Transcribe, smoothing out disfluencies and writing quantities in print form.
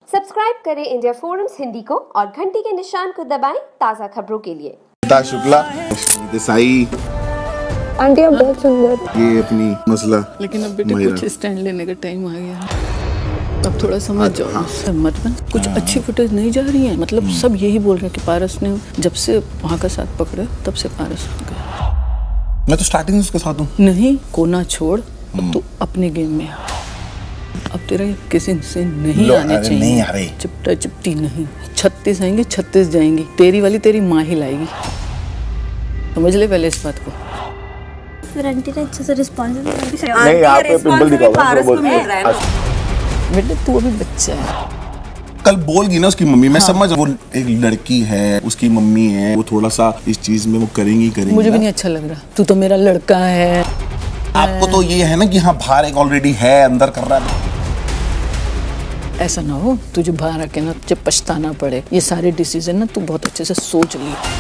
Subscribe करें India forums Hindi को और घंटी के निशान को दबाएं ताज़ा खबरों के लिए। शुक्ला, देसाई, आंटी आप बहुत सुंदर। ये अपनी मसला। लेकिन अब बेटे कुछ स्टैंड लेने का टाइम आ गया है। अब थोड़ा समझ जाओ। हाँ। मत बन कुछ अच्छी फुटेज नहीं जा रही है। मतलब सब यही बोल रहे हैं कि पारस ने जब से वहाँ का साथ पकड़े तब से पारस हो गया। मैं तो स्टार्टिंग से उसके साथ हूँ। नहीं, कोना छोड़, अब तू अपने गेम में आ। अब तेरा किसी से नहीं आने चाहिए। नहीं आ रहे। चिपटा चिपटी नहीं। 36 आएंगे 36 जाएंगी। तेरी वाली तेरी माँ ही लाएगी। समझ ले पहले इस बात को। फिर आंटी ने अच्छे से रिस्पॉन्स नहीं, आप पिंपल दिखाओ। बेटे तू अभी बच्चा है। कल बोलगी ना उसकी मम्मी, मैं समझ वो एक लड़की है, उसकी मम्मी है, वो थोड़ा सा इस चीज में वो करेंगी। मुझे भी नहीं अच्छा लग रहा। तू तो मेरा लड़का है। आपको तो ये है ना कि हाँ बाहर एक ऑलरेडी है, अंदर कर रहा है। ऐसा ना हो तुझे बाहर आके ना जब पछताना पड़े। ये सारे डिसीजन ना तू बहुत अच्छे से सोच ली।